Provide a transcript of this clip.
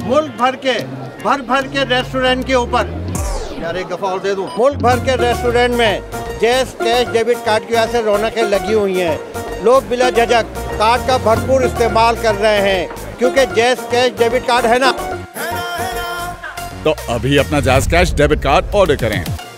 मुल्क भर के रेस्टोरेंट के ऊपर, यार एक दफ़ा और दे दूं, मुल्क भर के रेस्टोरेंट में जैज़ कैश डेबिट कार्ड की वजह से रौनकें लगी हुई हैं। लोग बिला झिझक कार्ड का भरपूर इस्तेमाल कर रहे हैं क्योंकि जैज़ कैश डेबिट कार्ड है ना। तो अभी अपना Jazz Cash debit card order करें।